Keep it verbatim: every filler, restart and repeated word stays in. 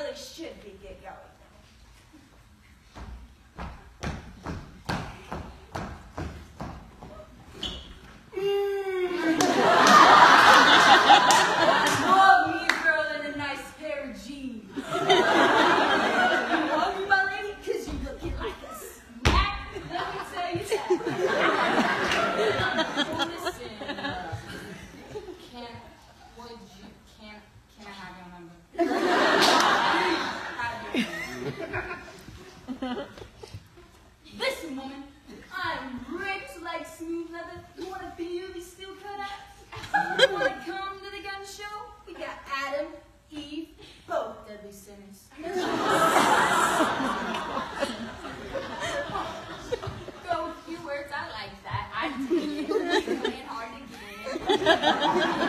really should be get going. Love me a girl in a nice pair of jeans. You love me, my lady, because you looking like a smack. Let me tell you that. Listen, can, would you, can, can I have your number? Listen, woman, I'm ripped like smooth leather. You want to feel these steel cutouts? You want to come to the gun show? We got Adam, Eve, both deadly sinners. Go with few words, I like that. I do. Playing hard again.